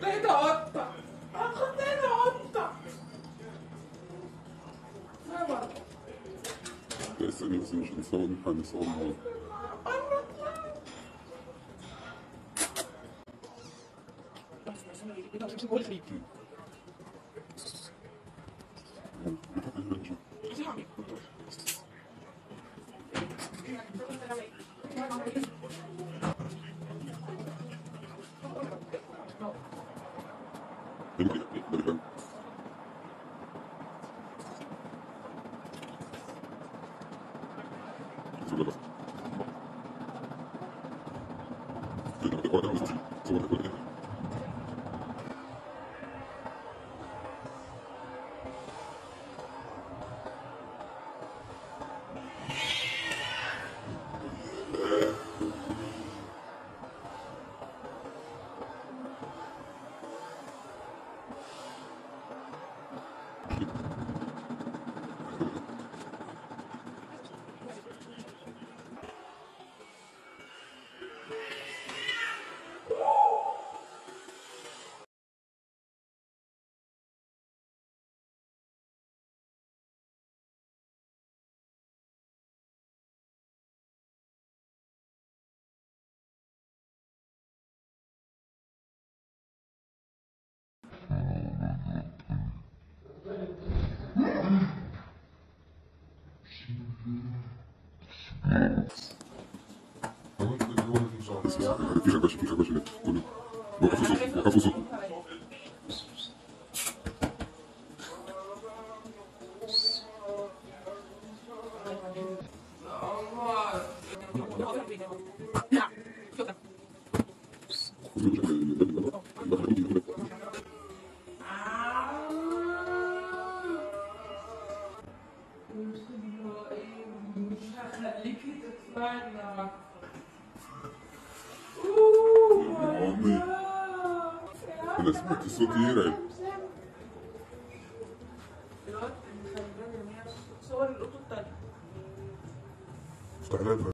لقيت قطة. خدنا قطة. لا استني بس مش هنصور معاك. في خربشه كله وقفوا صوت. مش هخليكي تتفرج. انا سمعت الصوت يرعب. الوقت اللي خلي بالي ان هي صور القطط التانية. افتح لها